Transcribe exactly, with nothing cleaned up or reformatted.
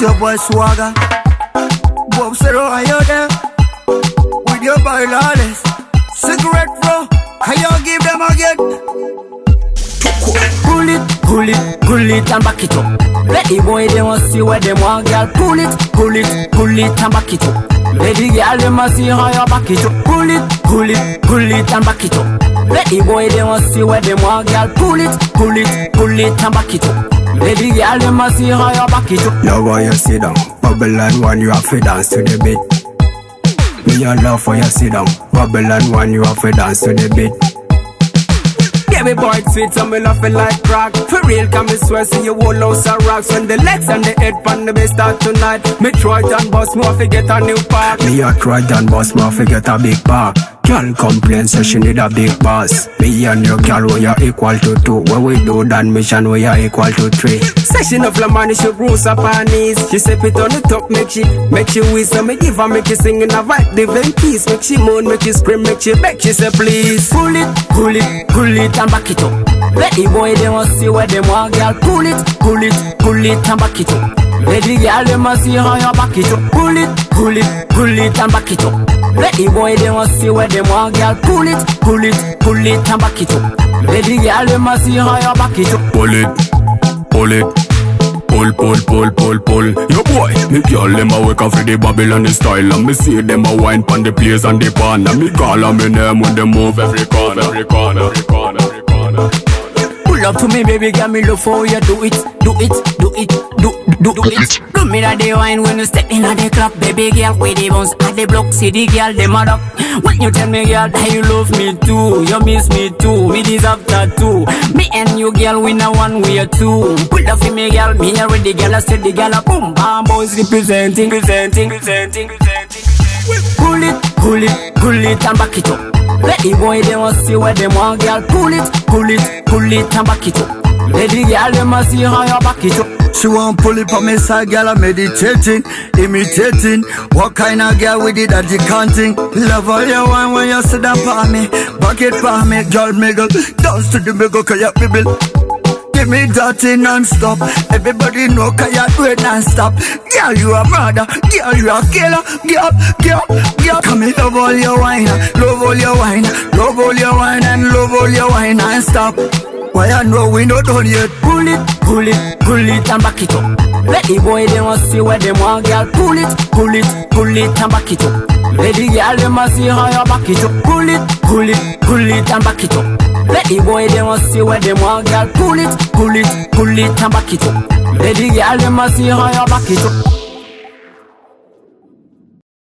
your boy Swagger. Bob Zero, are you there? With your boy Lawless. Cigarette flow, can you give them again? Pull it, pull it, pull it and back it up. Let the boy they want see where them want, girl. Pull it, pull it, pull it and back it up. Let the girl they want see how you back it up. Pull it, pull it, pull it and back it up. Let the boy they want see where them want, girl. Pull it, pull it, pull it and back it up. Let the girl they want see how you back it up. Now when you sit down, Babylon one you have to dance to the beat. Me your love for you sit down, Babylon one you have to dance to the beat. Yeah, me boy sweet and me laughing like crack. For real, can me swear see you whole house of rocks. When the legs and the head pan the best start tonight. Me try and bust more fi get a new park. Me a try and bust more fi get a big park. Girl complain so she need a big boss. Me and your girl we are equal to two. When we do that mission we are equal to three. Session of la money she bruise up her knees. She step it on the top make she make she whistle. Me give her make she sing in a vibe different piece. Make she moan, make she scream, make she beg, she say please. Pull it, pull it, pull it and back it up. Let the boy they want see where them want, girl. Pull it, pull it, pull it and back it up. Let the girl they want see how you back it up. Pull it, pull it, pull it and back it up. Let the boy they want see where them want, girl. Pull it, pull it, pull it and back it up. Let the girl they want see how you back it up. Pull it, pull it, pull, pull, pull, pull, pull. Yo boy, me girl them a wake up for the Babylon style, and me see them a wine pon the place and the pan, and me call on me name when they move every corner, every corner, every corner, every corner. Pull up to me, baby, girl, me love how you do it, do it, do it, do, do, do it. Do me that the wine when you step in at the club, baby girl, with the bounce at the block, see the girl, them a duck. When you tell me, girl, that you love me too, you miss me too, me deserve that too. Me and you, girl, we know one way or two. Pull up for me, girl, me already, girl, I said the girl, a boom, bam, boys representing, presenting, presenting, presenting. Pull it, pull it, pull it and back it up. Let the boy they want see where them want, girl. Pull it, pull it, pull it and back it up. Let the girl they want see how you back it up. She want pull it on me side, girl, I'm meditating, imitating. What kind of girl with it that you counting? Love all your wine when you sit down for me. Back it for me, girl, miggle. Dance to the miggle, cause you bibble. Give me that thing non-stop. Everybody know cause you do it non-stop. Girl, you a murder. Girl, you a killer. Girl, girl, girl. Come here, love all your wine. Love all your wine. Love all your wine and love all your wine and stop. Why I know we not done yet. Pull it, pull it, pull it and back it up. Let the boy they want see where them want, girl. Pull it, pull it, pull it and back it up. Let the girl they want see how you back it up. Pull it, pull it, pull it and back it up. Let the boy they want see where them want, girl. Pull it, pull it, pull it and back it up. Let the girl they want see how you back it up.